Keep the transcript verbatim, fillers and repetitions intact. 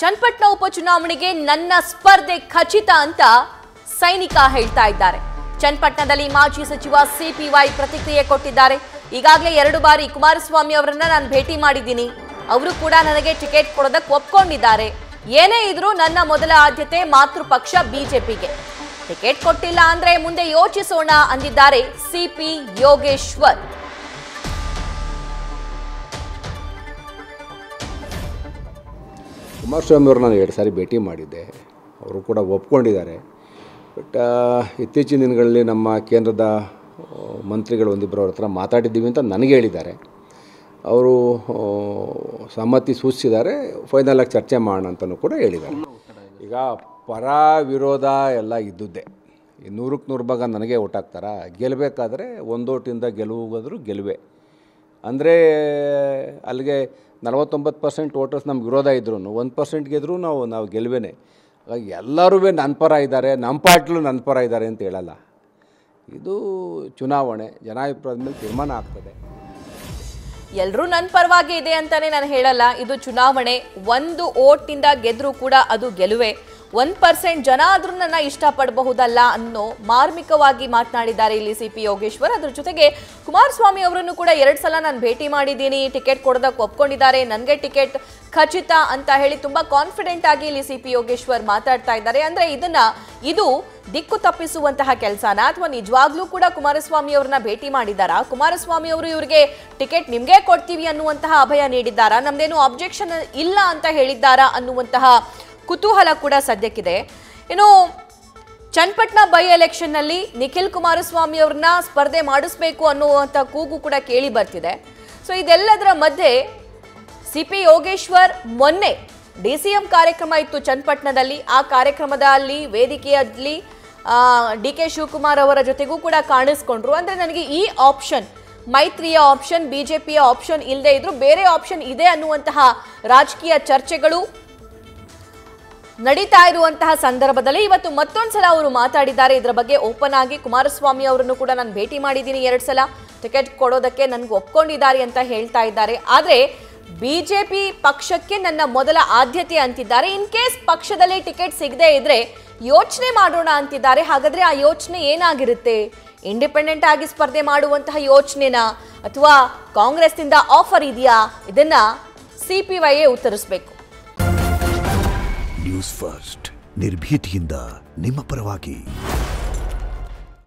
ಚನ್ನಪಟ್ಟಣ ಉಪಚುನಾವಣೆಗೆ ನನ್ನ ಸ್ಪರ್ಧೆ ಖಚಿತ ಅಂತ ಸೈನಿಕ ಹೇಳ್ತಾ ಇದ್ದಾರೆ. ಚನ್ನಪಟ್ಟಣದಲ್ಲಿ ಮಾಜಿ ಸಚಿವ ಸಿಪಿವೈ ಪ್ರತಿಕ್ರಿಯೆ ಕೊಟ್ಟಿದ್ದಾರೆ. ಈಗಾಗಲೇ ಎರಡು ಬಾರಿ ಕುಮಾರಸ್ವಾಮಿ ಅವರನ್ನ ನಾನು ಭೇಟಿ ಮಾಡಿದ್ದೀನಿ. ಅವರು ಕೂಡ ನನಗೆ ಟಿಕೆಟ್ ಕೊಡೋದಕ್ಕೆ ಒಪ್ಕೊಂಡಿದ್ದಾರೆ. ಏನೇ ಇದ್ರೂ ನನ್ನ ಮೊದಲ ಆದ್ಯತೆ ಮಾತೃಪಕ್ಷ ಬಿಜೆಪಿಗೆ. ಟಿಕೆಟ್ ಕೊಟ್ಟಿಲ್ಲ ಅಂದ್ರೆ ಮುಂದೆ ಯೋಚಿಸೋಣ ಅಂದಿದ್ದಾರೆ ಸಿಪಿ ಯೋಗೇಶ್ವರ್. ಕುಮಾರಸ್ವಾಮಿ ಅವರು ನಾನು ಎರಡು ಸಾರಿ ಭೇಟಿ ಮಾಡಿದ್ದೆ. ಅವರು ಕೂಡ ಒಪ್ಕೊಂಡಿದ್ದಾರೆ. ಬಟ್ ಇತ್ತೀಚಿನ ದಿನಗಳಲ್ಲಿ ನಮ್ಮ ಕೇಂದ್ರದ ಮಂತ್ರಿಗಳು ಒಂದಿಬ್ಬರು ಅವ್ರ ಹತ್ರ ಮಾತಾಡಿದ್ದೀವಿ ಅಂತ ನನಗೆ ಹೇಳಿದ್ದಾರೆ. ಅವರು ಸಮ್ಮತಿ ಸೂಚಿಸಿದ್ದಾರೆ. ಫೈನಲಾಗಿ ಚರ್ಚೆ ಮಾಡೋಣ ಅಂತಲೂ ಕೂಡ ಹೇಳಿದ್ದಾರೆ. ಈಗ ಪರ ವಿರೋಧ ಎಲ್ಲ ಇದ್ದುದ್ದೇ. ಈ ನೂರಕ್ಕೆ ನೂರು ಭಾಗ ನನಗೆ ಓಟ್ ಹಾಕ್ತಾರ. ಗೆಲ್ಲಬೇಕಾದ್ರೆ ಒಂದೋಟಿಂದ ಗೆಲುವಾದರೂ ಗೆಲುವೆ ಅಂದರೆ ಅಲ್ಲಿಗೆ ನಲವತ್ತೊಂಬತ್ತು ಪರ್ಸೆಂಟ್ ವೋಟರ್ಸ್ ನಮ್ಗೆ ವಿರೋಧ ಇದ್ರೂ ಒಂದು ಪರ್ಸೆಂಟ್ ಗೆದ್ರೂ ನಾವು ನಾವು ಗೆಲುವೇನೆ. ಎಲ್ಲರೂ ನನ್ನ ಪರ ಇದ್ದಾರೆ, ನಮ್ಮ ಪಾರ್ಟಿಲೂ ನನ್ನ ಪರ ಇದ್ದಾರೆ ಅಂತ ಹೇಳಲ್ಲ. ಇದು ಚುನಾವಣೆ, ಜನಾಭಿಪ್ರಾಯದ ಮೇಲೆ ತೀರ್ಮಾನ ಆಗ್ತದೆ. ಎಲ್ಲರೂ ನನ್ನ ಪರವಾಗಿ ಇದೆ ಅಂತಾನೆ ನಾನು ಹೇಳಲ್ಲ. ಇದು ಚುನಾವಣೆ. ಒಂದು ಓಟ್ನಿಂದ ಗೆದ್ರೂ ಕೂಡ ಅದು ಗೆಲುವೆ. ಒಂದು ಪರ್ಸೆಂಟ್ ಜನ ಆದ್ರೂ ನನ್ನ ಇಷ್ಟಪಡಬಹುದಲ್ಲ ಅನ್ನೋ ಮಾರ್ಮಿಕವಾಗಿ ಮಾತನಾಡಿದ್ದಾರೆ ಇಲ್ಲಿ ಸಿ ಪಿ ಯೋಗೇಶ್ವರ್. ಅದ್ರ ಜೊತೆಗೆ ಕುಮಾರಸ್ವಾಮಿ ಅವರನ್ನು ಕೂಡ ಎರಡು ಸಲ ನಾನು ಭೇಟಿ ಮಾಡಿದ್ದೀನಿ. ಟಿಕೆಟ್ ಕೊಡೋದಕ್ಕೆ ಒಪ್ಕೊಂಡಿದ್ದಾರೆ. ನನಗೆ ಟಿಕೆಟ್ ಖಚಿತ ಅಂತ ಹೇಳಿ ತುಂಬಾ ಕಾನ್ಫಿಡೆಂಟ್ ಆಗಿ ಇಲ್ಲಿ ಸಿ ಪಿ ಯೋಗೇಶ್ವರ್ ಮಾತಾಡ್ತಾ ಇದ್ದಾರೆ. ಅಂದ್ರೆ ಇದನ್ನ ಇದು ದಿಕ್ಕು ತಪ್ಪಿಸುವಂತಹ ಕೆಲಸನ ಅಥವಾ ನಿಜವಾಗ್ಲೂ ಕೂಡ ಕುಮಾರಸ್ವಾಮಿ ಅವ್ರನ್ನ ಭೇಟಿ ಮಾಡಿದ್ದಾರಾ? ಕುಮಾರಸ್ವಾಮಿ ಅವರು ಇವರಿಗೆ ಟಿಕೆಟ್ ನಿಮ್ಗೆ ಕೊಡ್ತೀವಿ ಅನ್ನುವಂತಹ ಅಭಯ ನೀಡಿದ್ದಾರಾ? ನಮ್ದೇನು ಅಬ್ಜೆಕ್ಷನ್ ಇಲ್ಲ ಅಂತ ಹೇಳಿದ್ದಾರಾ ಅನ್ನುವಂತಹ ಕುತೂಹಲ ಕೂಡ ಸದ್ಯಕ್ಕಿದೆ. ಇನ್ನು ಚನ್ನಪಟ್ಟಣ ಬೈ ಎಲೆಕ್ಷನ್ ನಲ್ಲಿ ನಿಖಿಲ್ ಕುಮಾರಸ್ವಾಮಿ ಅವ್ರನ್ನ ಸ್ಪರ್ಧೆ ಮಾಡಿಸ್ಬೇಕು ಅನ್ನುವಂಥ ಕೂಗು ಕೂಡ ಕೇಳಿ ಬರ್ತಿದೆ. ಸೊ ಇದೆಲ್ಲದರ ಮಧ್ಯೆ ಸಿ ಪಿ ಯೋಗೇಶ್ವರ್ ಮೊನ್ನೆ ಡಿ ಸಿ ಎಂ ಕಾರ್ಯಕ್ರಮ ಇತ್ತು ಚನ್ನಪಟ್ಟಣದಲ್ಲಿ. ಆ ಕಾರ್ಯಕ್ರಮದಲ್ಲಿ ವೇದಿಕೆಯಲ್ಲಿ ಡಿ ಕೆ ಶಿವಕುಮಾರ್ ಅವರ ಜೊತೆಗೂ ಕೂಡ ಕಾಣಿಸ್ಕೊಂಡ್ರು. ಅಂದ್ರೆ ನನಗೆ ಈ ಆಪ್ಷನ್, ಮೈತ್ರಿಯ ಆಪ್ಷನ್, ಬಿಜೆಪಿಯ ಆಪ್ಷನ್ ಇಲ್ಲದೆ ಇದ್ರು ಬೇರೆ ಆಪ್ಷನ್ ಇದೆ ಅನ್ನುವಂತಹ ರಾಜಕೀಯ ಚರ್ಚೆಗಳು ನಡೀತಾ ಇರುವಂತಹ ಸಂದರ್ಭದಲ್ಲಿ ಇವತ್ತು ಮತ್ತೊಂದ್ಸಲ ಅವರು ಮಾತಾಡಿದ್ದಾರೆ. ಇದರ ಬಗ್ಗೆ ಓಪನ್ ಆಗಿ ಕುಮಾರಸ್ವಾಮಿ ಅವರನ್ನು ಕೂಡ ನಾನು ಭೇಟಿ ಮಾಡಿದ್ದೀನಿ ಎರಡು ಸಲ, ಟಿಕೆಟ್ ಕೊಡೋದಕ್ಕೆ ನನ್ಗೆ ಒಪ್ಕೊಂಡಿದ್ದಾರೆ ಅಂತ ಹೇಳ್ತಾ ಇದ್ದಾರೆ. ಆದ್ರೆ ಬಿಜೆಪಿ ಪಕ್ಷಕ್ಕೆ ನನ್ನ ಮೊದಲ ಆದ್ಯತೆ ಅಂತಿದ್ದಾರೆ. ಇನ್ ಕೇಸ್ ಪಕ್ಷದಲ್ಲಿ ಟಿಕೆಟ್ ಸಿಗದೆ ಇದ್ರೆ ಯೋಚನೆ ಮಾಡೋಣ ಅಂತಿದ್ದಾರೆ. ಹಾಗಾದ್ರೆ ಆ ಯೋಚನೆ ಏನಾಗಿರುತ್ತೆ? ಇಂಡಿಪೆಂಡೆಂಟ್ ಆಗಿ ಸ್ಪರ್ಧೆ ಮಾಡುವಂತಹ ಯೋಚನೆನಾ ಅಥವಾ ಕಾಂಗ್ರೆಸ್ನಿಂದ ಆಫರ್ ಇದೆಯಾ? ಇದನ್ನ ಸಿಪಿವೈಯೇ ಉತ್ತರಿಸಬೇಕು. ನ್ಯೂಸ್ ಫಸ್ಟ್ ನಿರ್ಭೀತಿಯಿಂದ ನಿಮ್ಮ ಪರವಾಗಿ.